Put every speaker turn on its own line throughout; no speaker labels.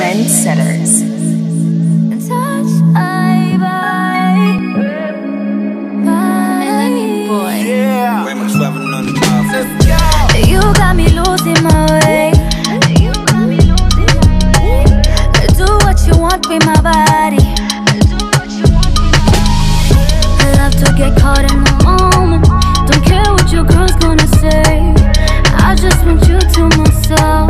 Trendsetters.
You got me losing my way. Do what you want with my body. Love to get caught in the moment. Don't care what your girl's gonna say. I just want you to myself.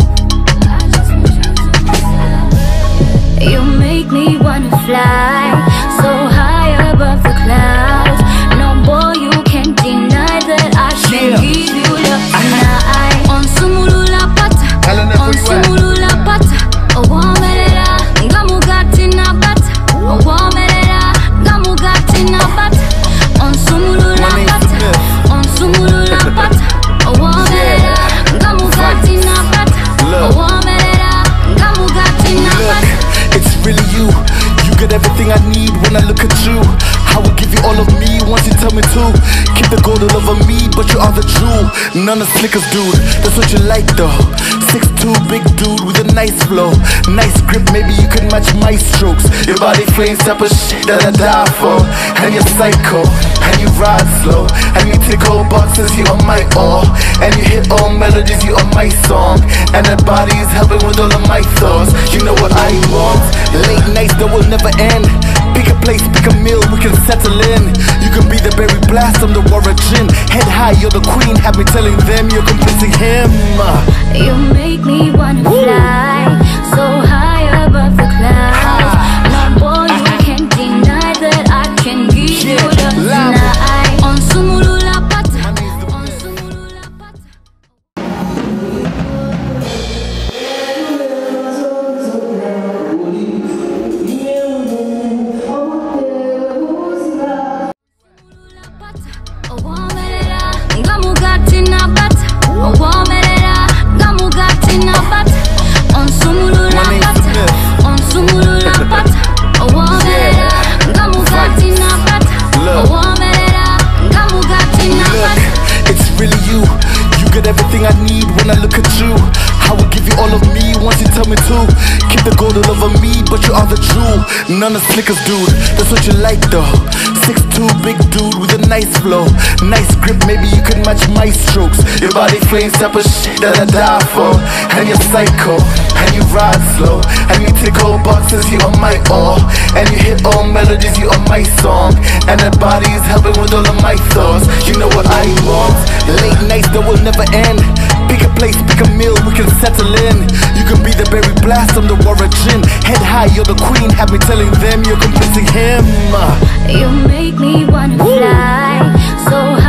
You make me wanna fly so high above the clouds. No boy, you can't deny that I can give you love tonight. On sumulula pata, on sumulula pata. Oh, womerera, ngamugati na bata. Oh, womerera, ngamugati na bata. On sumulula pata, on sumulula pata. Oh, womerera, ngamugati na bata. Oh, womerera, ngamugati na bata.
It's really you. You get everything I need when I look at you. I will give you all of me once you tell me to. Keep the gold all over me, but you are the jewel. None of Slickers, dude. That's what you like, though. 6'2", big dude with a nice flow. Nice grip, maybe you could match my strokes. Your body flames type of shit that I die for. And you're psycho, and you ride slow. And you tick all boxes, you are my all. And you hit all melodies, you are my song. And that body is helping with all of my thoughts. You know what I want. Late nights that will never end. Pick a place, pick a meal, we can settle in. You can be the berry blast, I'm the origin. Head high, you're the queen, have me telling them you're completing him.
You make me wanna fly so high above the clouds. No boy, you can't deny that I can give you love tonight. On sumulula pata, on sumulula pata. Oh, womerera, ngamugati na bata. Oh, womerera, ngamugati na bata. On sumulula pata, on sumulula pata. Oh, womerera, ngamugati na bata. Oh, womerera, ngamugati na bata.
It's really you. You get everything I need when I look at you. I will give you all of me once you tell me to. Keep the gold all over me, but you are the jewel. None of Slickers, dude. That's what you like, though. 6'2", big dude with a nice flow. Nice grip, maybe you could match my strokes. Your body flames type of shit that I die for. And you're psycho, and you ride slow. And you tick all boxes, you are my all. And you hit all melodies, you are my song. And that body is helping with all of my thoughts. You know what I want. Late nights that will never end. Pick a place, pick a meal, we can settle in. You can be the berry blast, I'm the origin. Head high, you're the queen, have me telling them you're completing him.
You make me wanna fly so